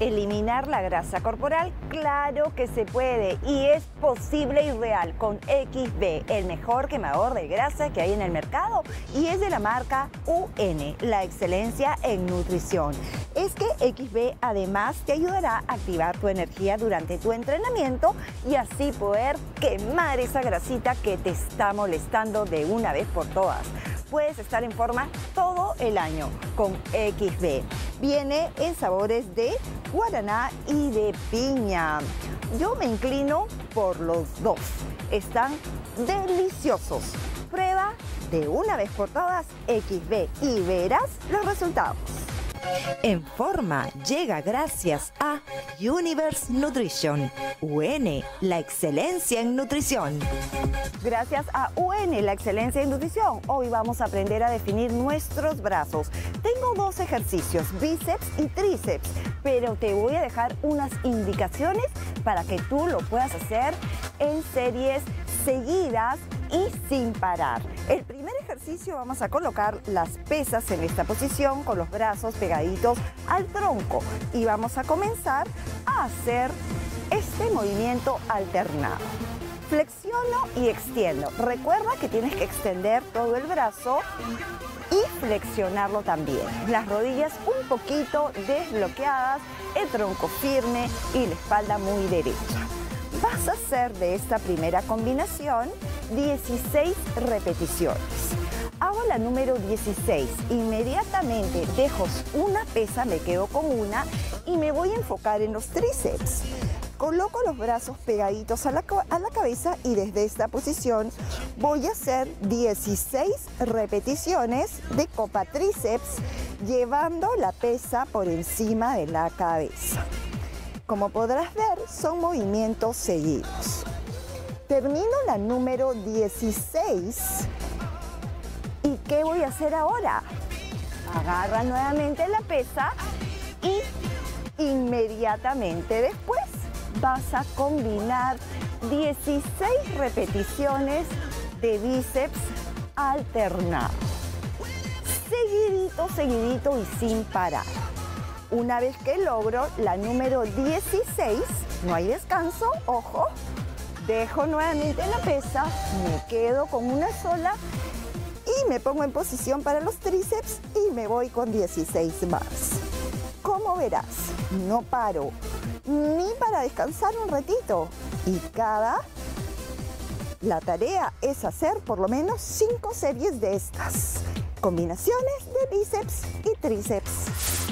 eliminar la grasa corporal? Claro que se puede y es posible y real con XB, el mejor quemador de grasa que hay en el mercado y es de la marca UN, la excelencia en nutrición. Es que XB además te ayudará a activar tu energía durante tu entrenamiento y así poder quemar esa grasita que te está molestando de una vez por todas. Puedes estar en forma todo el año con XB. Viene en sabores de guaraná y de piña. Yo me inclino por los dos. Están deliciosos. Prueba de una vez por todas XB y verás los resultados. En Forma llega gracias a Universe Nutrition, UN, la excelencia en nutrición. Gracias a UN, la excelencia en nutrición, hoy vamos a aprender a definir nuestros brazos. Tengo dos ejercicios, bíceps y tríceps, pero te voy a dejar unas indicaciones para que tú lo puedas hacer en series seguidas y sin parar. El primer ejercicio vamos a colocar las pesas en esta posición con los brazos pegaditos al tronco y vamos a comenzar a hacer este movimiento alternado. Flexiono y extiendo. Recuerda que tienes que extender todo el brazo y flexionarlo también. Las rodillas un poquito desbloqueadas, el tronco firme y la espalda muy derecha. Vas a hacer de esta primera combinación 16 repeticiones. Hago la número 16, inmediatamente dejo una pesa, me quedo con una y me voy a enfocar en los tríceps. Coloco los brazos pegaditos a la cabeza y desde esta posición voy a hacer 16 repeticiones de copa tríceps, llevando la pesa por encima de la cabeza. Como podrás ver, son movimientos seguidos. Termino la número 16. ¿Y qué voy a hacer ahora? Agarra nuevamente la pesa y inmediatamente después vas a combinar 16 repeticiones de bíceps alternados. Seguidito, seguidito y sin parar. Una vez que logro la número 16, no hay descanso, ojo, dejo nuevamente la pesa, me quedo con una sola y me pongo en posición para los tríceps y me voy con 16 más. Como verás, no paro ni para descansar un ratito y la tarea es hacer por lo menos 5 series de estas. Combinaciones de bíceps y tríceps.